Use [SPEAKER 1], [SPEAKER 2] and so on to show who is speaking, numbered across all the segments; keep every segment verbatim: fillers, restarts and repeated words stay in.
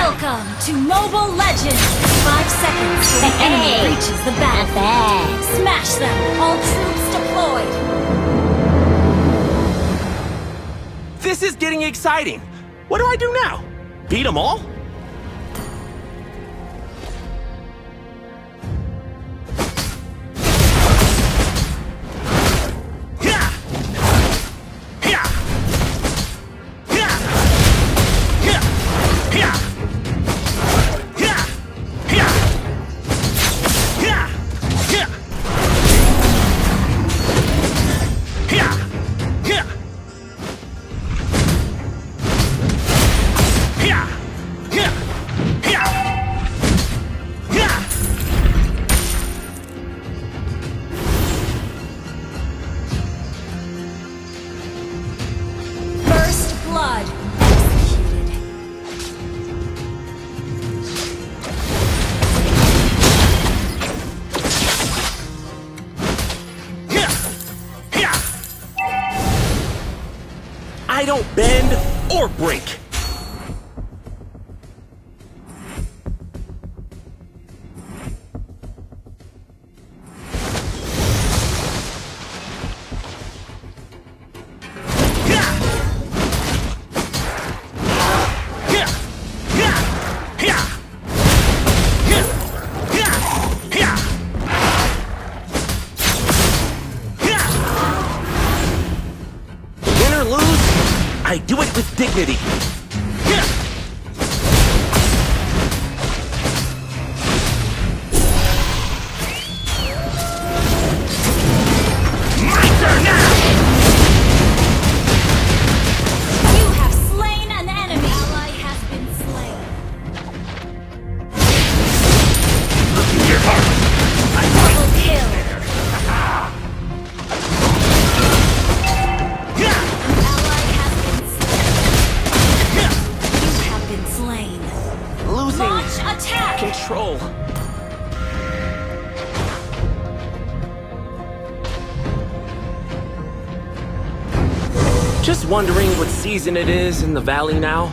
[SPEAKER 1] Welcome to Mobile Legends! Five seconds till the
[SPEAKER 2] Hey.
[SPEAKER 1] enemy reaches the battlefield. Smash them! All troops deployed!
[SPEAKER 3] This is getting exciting. What do I do now? Beat them all?
[SPEAKER 1] First blood executed.
[SPEAKER 3] I don't bend or break. Win or lose, I do it with dignity. My turn now!
[SPEAKER 1] You have slain an enemy. Ally has been slain.
[SPEAKER 3] Look in your heart. I
[SPEAKER 1] Double kill. Ally has been slain. You have been slain.
[SPEAKER 3] Losing
[SPEAKER 1] Launch attack!
[SPEAKER 3] control. Just wondering what season it is in the valley now.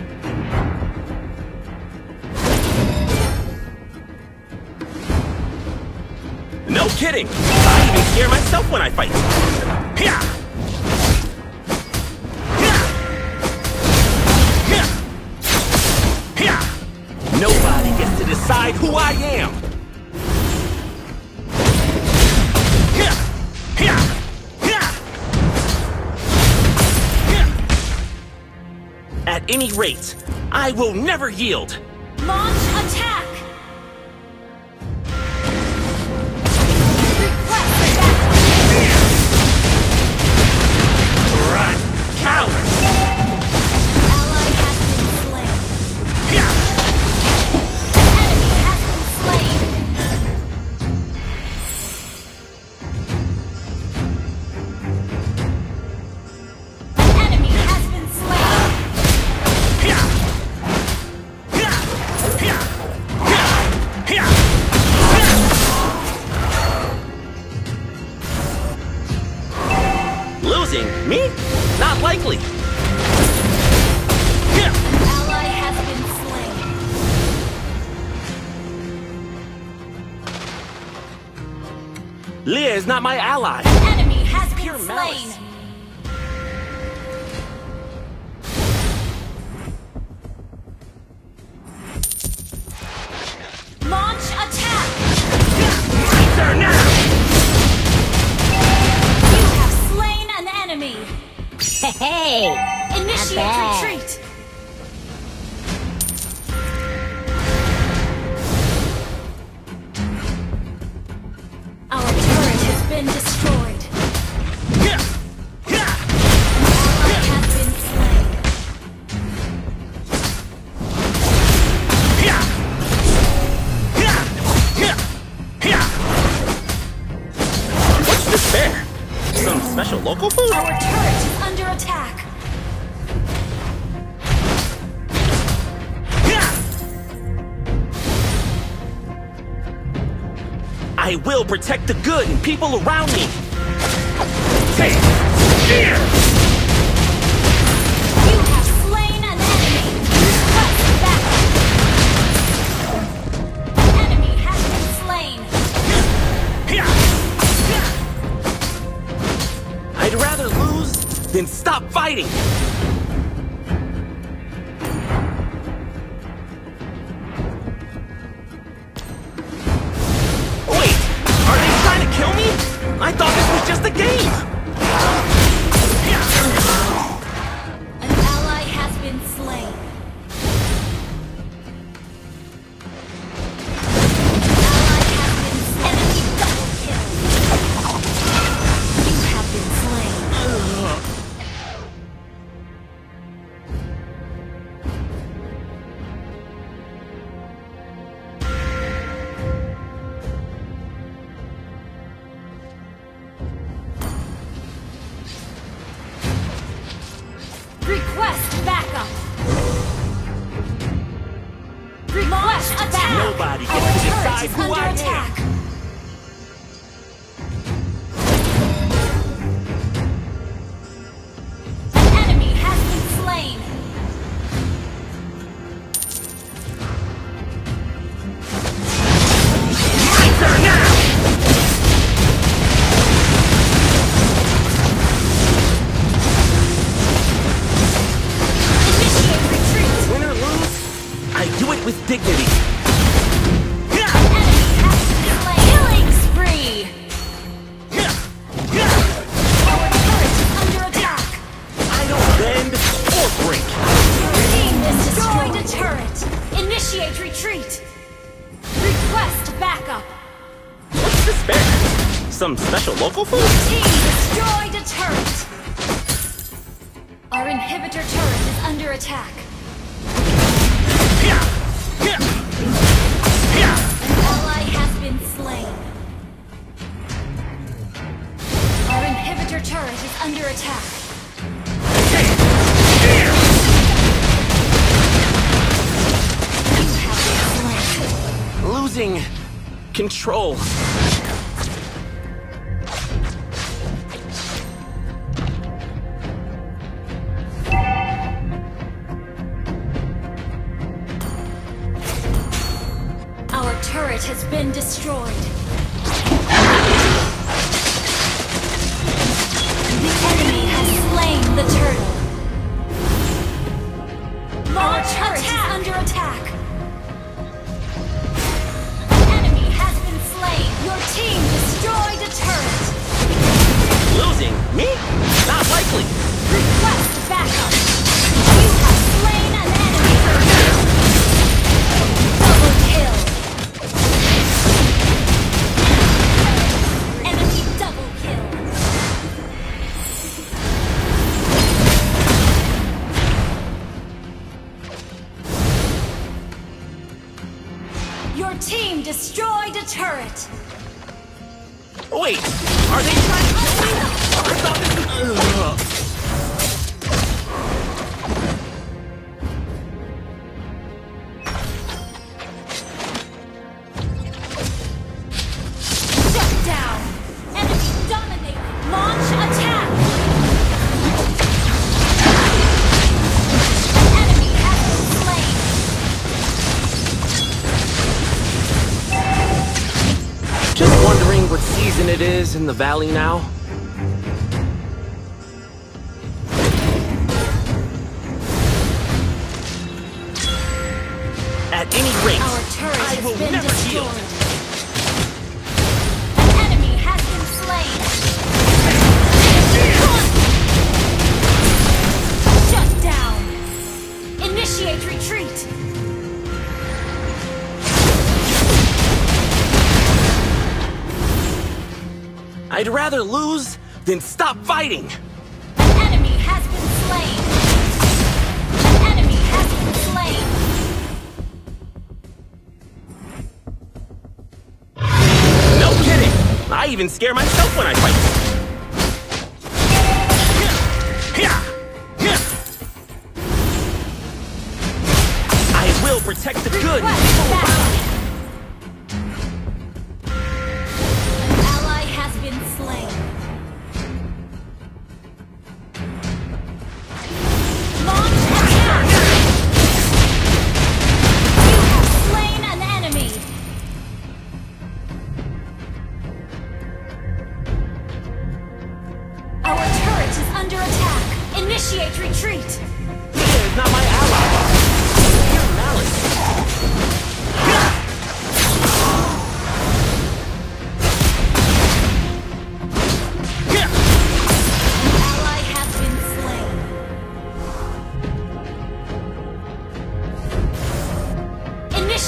[SPEAKER 3] No kidding! I even scare myself when I fight. Hyah! Hyah! Hyah! Hyah! Nobody gets to decide who I am. Hyah! Hyah! Hyah! Hyah! At any rate, I will never yield.
[SPEAKER 1] Launch attack! Request backup!
[SPEAKER 3] Run, coward!
[SPEAKER 1] Ally has been slain.
[SPEAKER 3] Hyah!
[SPEAKER 1] Enemy has been slain. Enemy has been slain.
[SPEAKER 3] Hyah! Hyah! Hyah! Hyah! Hyah! Hyah! Losing? Me? Not likely. Hyah!
[SPEAKER 1] Ally has been slain.
[SPEAKER 3] Leah is not my ally.
[SPEAKER 1] Enemy has
[SPEAKER 3] Pure
[SPEAKER 1] been
[SPEAKER 3] malice.
[SPEAKER 1] slain. Launch attack!
[SPEAKER 3] My turn now!
[SPEAKER 1] You have slain an enemy.
[SPEAKER 2] Hey!
[SPEAKER 1] Initiate
[SPEAKER 2] Not bad.
[SPEAKER 1] retreat. Our turret has been destroyed.
[SPEAKER 3] Hyah! Hyah!
[SPEAKER 1] Ally has been slain.
[SPEAKER 3] Hyah! Hyah! Hyah! Hyah! What's this bear? Some special local food?
[SPEAKER 1] Our turret is under attack.
[SPEAKER 3] Hyah! I will protect the good and people around me. Take here!
[SPEAKER 1] You have slain an enemy. Request backup. been slain. Request backup! Request attack!
[SPEAKER 3] Nobody gets
[SPEAKER 1] Our
[SPEAKER 3] to
[SPEAKER 1] turret
[SPEAKER 3] decide
[SPEAKER 1] is
[SPEAKER 3] who
[SPEAKER 1] under
[SPEAKER 3] I am.
[SPEAKER 1] attack! An enemy has been slain!
[SPEAKER 3] My turn now!
[SPEAKER 1] Initiate retreat!
[SPEAKER 3] Win or lose, I do it with dignity.
[SPEAKER 1] Enemy has been slain! Killing spree! Our turret is under attack!
[SPEAKER 3] I don't bend or break.
[SPEAKER 1] Team has destroyed a turret! Initiate retreat! Request backup!
[SPEAKER 3] What's this bear? Some special local food?
[SPEAKER 1] Team destroyed a turret! Our inhibitor turret is under attack. An ally has been slain. Our inhibitor turret is under attack. You have been slain.
[SPEAKER 3] Losing control.
[SPEAKER 1] Our turret has been destroyed. The enemy has slain the turtle. Our turret is under attack. The enemy has been slain. Your team destroyed a turret.
[SPEAKER 3] Losing? Me? Not likely.
[SPEAKER 1] Request backup. You have slain an enemy. Double kill. Enemy double kill. Your team destroyed a turret.
[SPEAKER 3] Wait, are they trying to kill me? I thought this was... Ugh.
[SPEAKER 1] Shut down. Enemy dominated. Launch attack. Enemy has been slain.
[SPEAKER 3] Just wondering what season it is in the valley now. At any rate,
[SPEAKER 1] Our turret
[SPEAKER 3] I
[SPEAKER 1] has
[SPEAKER 3] will
[SPEAKER 1] been
[SPEAKER 3] never
[SPEAKER 1] destroyed.
[SPEAKER 3] yield.
[SPEAKER 1] An enemy has been slain. Shut down. Initiate retreat.
[SPEAKER 3] I'd rather lose than stop fighting.
[SPEAKER 1] An enemy has been slain. An enemy has been slain.
[SPEAKER 3] No kidding. I even scare myself when I fight. I will protect the good.
[SPEAKER 1] Request backup. An ally has been slain. Launch attack. You have slain an enemy. Our turret is under attack. Initiate retreat.
[SPEAKER 3] Mia is not my ally. Pure malice.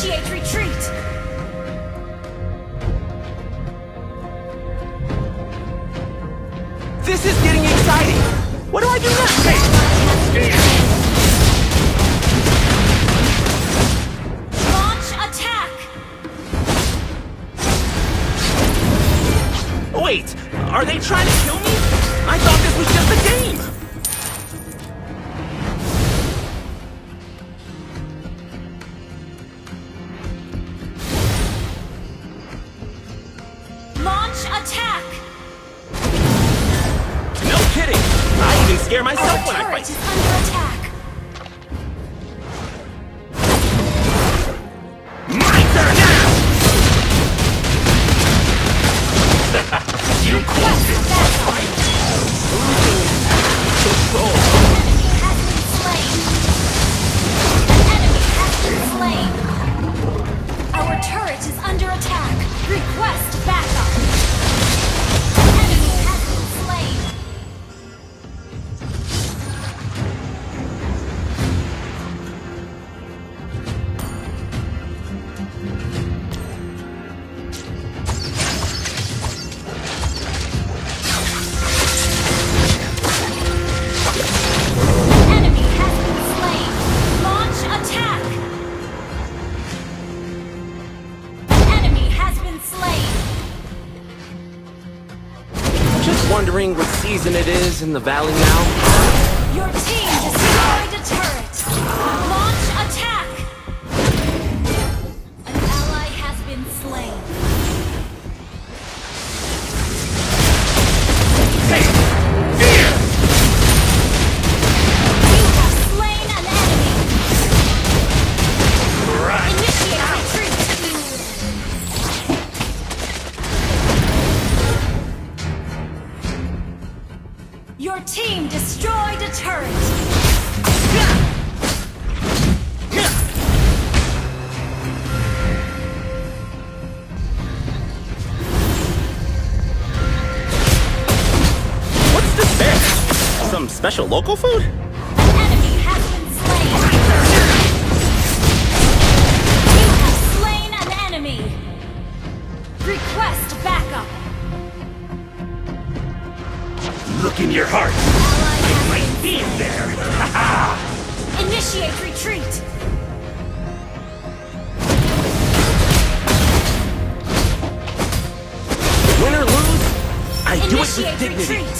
[SPEAKER 1] Initiate retreat!
[SPEAKER 3] This is getting exciting! What do I do now? Hey!
[SPEAKER 1] Launch attack!
[SPEAKER 3] Wait, are they trying to kill me? I thought this was just a game!
[SPEAKER 1] Launch attack!
[SPEAKER 3] No kidding! I even scare myself
[SPEAKER 1] Our
[SPEAKER 3] when I
[SPEAKER 1] turret
[SPEAKER 3] fight.
[SPEAKER 1] is under attack!
[SPEAKER 3] My turn now! You
[SPEAKER 1] Request backup!
[SPEAKER 3] control.
[SPEAKER 1] An enemy has been slain! An enemy has been slain! Our turret is under attack! Request backup! An enemy has been slain! Enemy has been slain! Launch attack! Enemy has been slain!
[SPEAKER 3] Just wondering what season it is in the valley now.
[SPEAKER 1] Your team destroyed a turret! Launch attack! An ally has been slain.
[SPEAKER 3] Hey!
[SPEAKER 1] You have slain an enemy!
[SPEAKER 3] Right.
[SPEAKER 1] Initiate retreat! Your team destroyed a turret!
[SPEAKER 3] What's this there? Some special local food?
[SPEAKER 1] An enemy has been slain! You have slain an enemy! Request backup!
[SPEAKER 3] Look in your heart.
[SPEAKER 1] Ally has
[SPEAKER 3] My
[SPEAKER 1] been
[SPEAKER 3] team there.
[SPEAKER 1] Initiate retreat!
[SPEAKER 3] Win or lose, I do it with
[SPEAKER 1] Initiate
[SPEAKER 3] dignity.
[SPEAKER 1] retreat!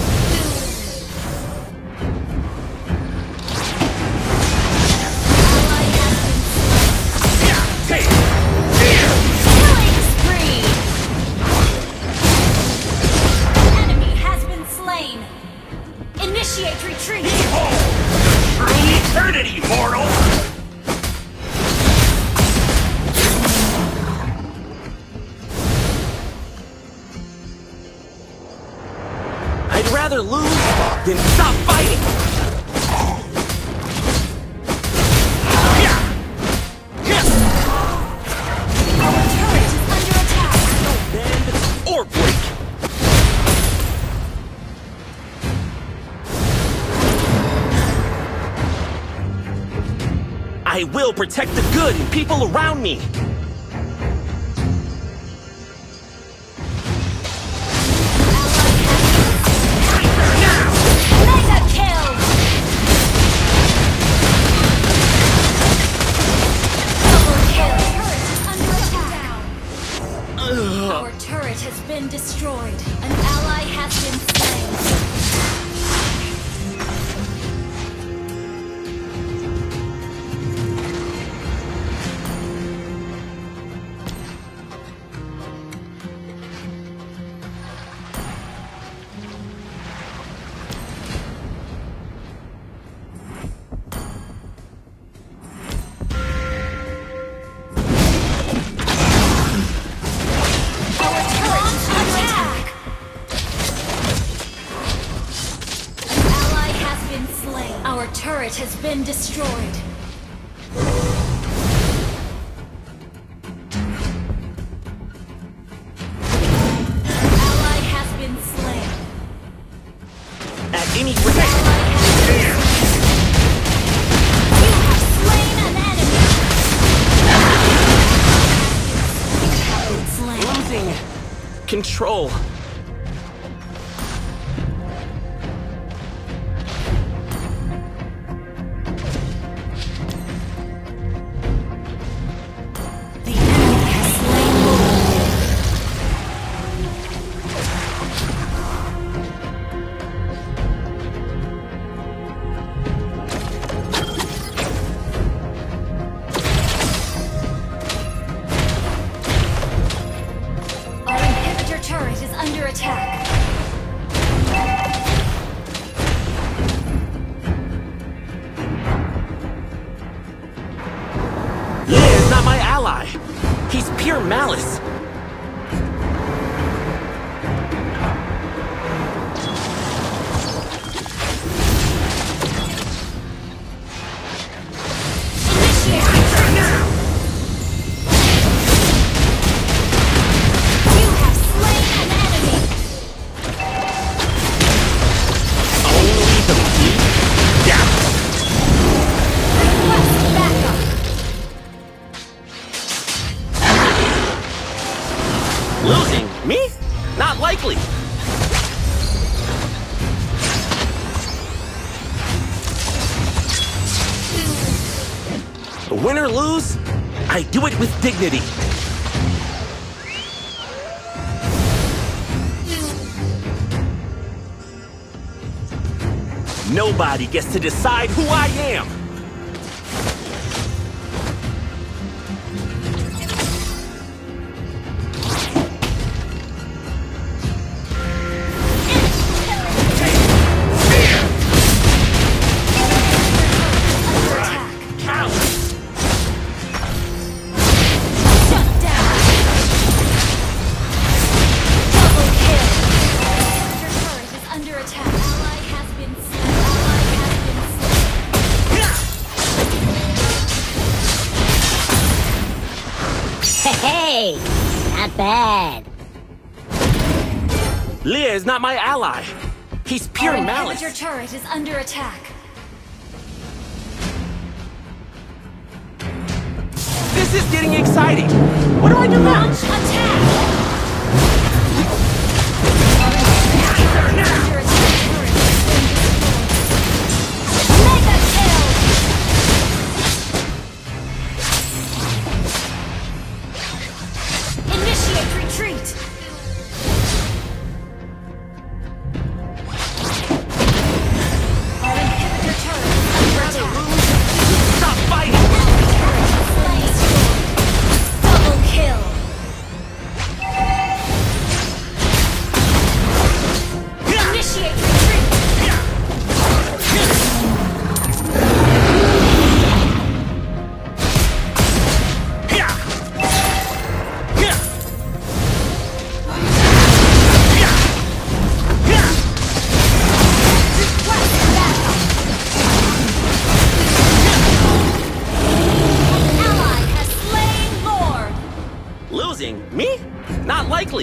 [SPEAKER 1] Ally has been
[SPEAKER 3] Hey!
[SPEAKER 1] killing spree! An enemy has been slain! Initiate retreat!
[SPEAKER 3] Behold the true eternity, mortal! I'd rather lose than stop fighting!
[SPEAKER 1] Our turret is under attack!
[SPEAKER 3] Bend or break! I will protect the good and people around me!
[SPEAKER 1] Mega kill! Double kill! Turret is under attack! Our turret has been destroyed. An ally has been slain. Our turret is under attack! An ally has been slain. Our turret has been destroyed. Ally has been slain.
[SPEAKER 3] At any rate,
[SPEAKER 1] Ally has been slain. You have slain an enemy.
[SPEAKER 3] control.
[SPEAKER 1] The enemy has slain Lord. Our inhibitor turret is under attack.
[SPEAKER 3] Leia is not my ally. He's pure malice.
[SPEAKER 1] Initiate retreat. You have slain an enemy.
[SPEAKER 3] Only the weak death.
[SPEAKER 1] Request backup.
[SPEAKER 3] Losing? Me? Not likely. Win or lose, I do it with dignity. Nobody gets to decide who I am.
[SPEAKER 1] Under attack.
[SPEAKER 3] Cowards.
[SPEAKER 1] Shut down. Double kill. Your turret is under attack. Ally has been slain. Ally has been slain.
[SPEAKER 2] Hey, not bad.
[SPEAKER 3] Leia is not my ally. He's pure
[SPEAKER 1] Our
[SPEAKER 3] malice.
[SPEAKER 1] inhibitor turret is under attack.
[SPEAKER 3] This is getting exciting. What do I do now?
[SPEAKER 1] Launch attack. Our inhibitor turret is under attack. Turret has been destroyed. Mega kill. Initiate retreat. Our inhibitor turret is under attack.
[SPEAKER 3] Stop fighting.
[SPEAKER 1] Turret slain. Double kill. Initiate retreat. Request backup. An ally has slain Lord.
[SPEAKER 3] Losing? Me? Not likely.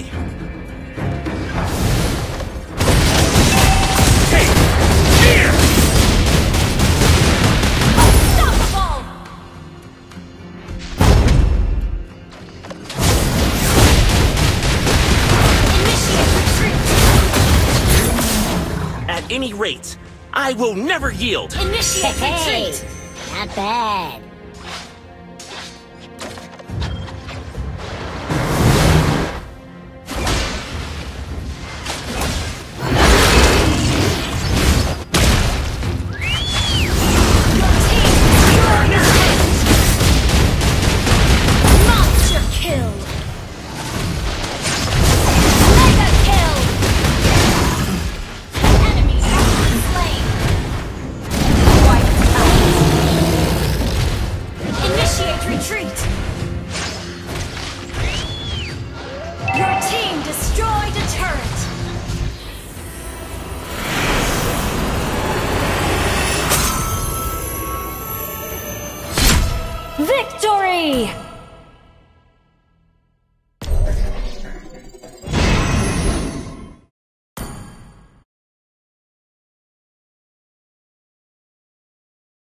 [SPEAKER 3] Hey! Here!
[SPEAKER 1] Unstoppable. Initiate retreat.
[SPEAKER 3] At any rate, I will never yield.
[SPEAKER 1] Initiate
[SPEAKER 2] Hey,
[SPEAKER 1] retreat.
[SPEAKER 2] not bad.
[SPEAKER 1] Your team destroyed your turret. Monster kill. Mega kill. An enemy has been slain. Wiped out. Initiate retreat. Your team destroyed a turret. Victory!